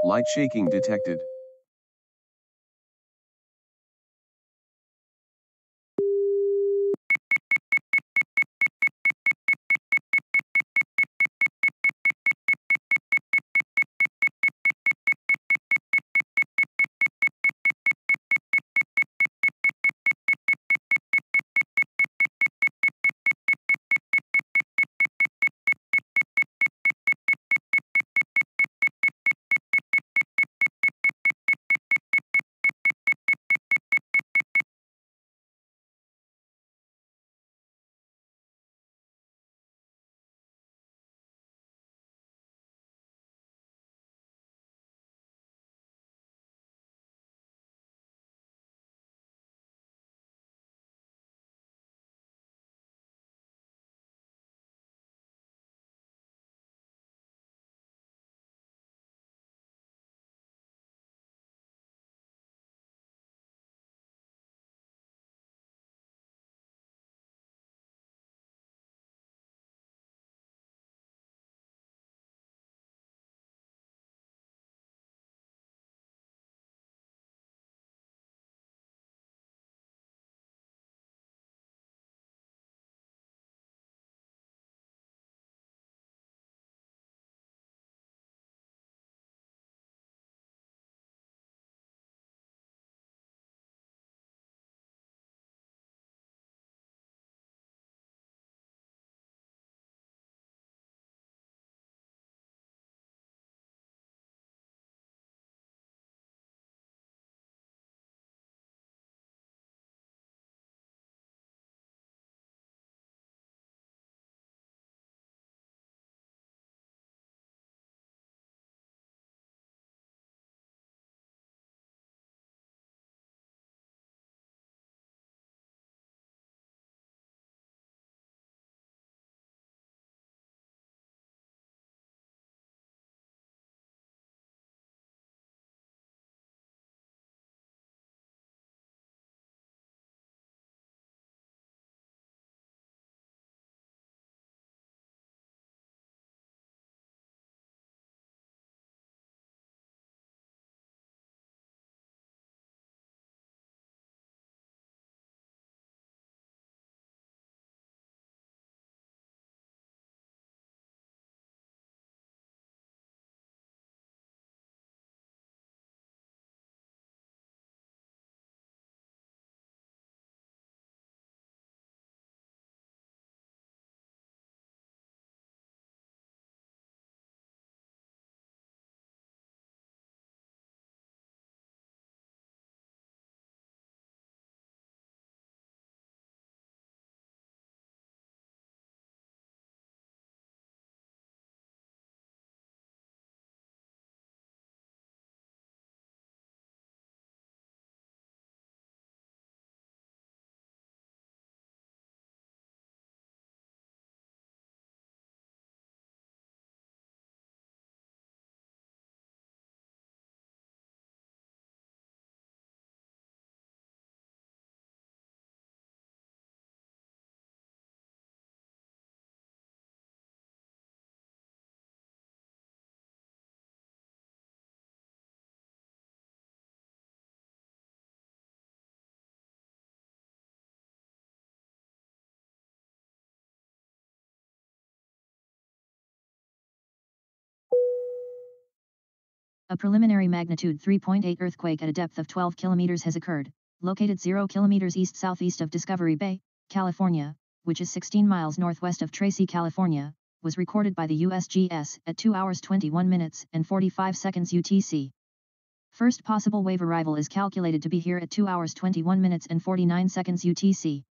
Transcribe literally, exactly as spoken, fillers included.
Light shaking detected. A preliminary magnitude three point eight earthquake at a depth of twelve kilometers has occurred, located zero kilometers east-southeast of Discovery Bay, California, which is sixteen miles northwest of Tracy, California, was recorded by the U S G S at two hours twenty-one minutes and forty-five seconds U T C. First possible wave arrival is calculated to be here at two hours twenty-one minutes and forty-nine seconds U T C.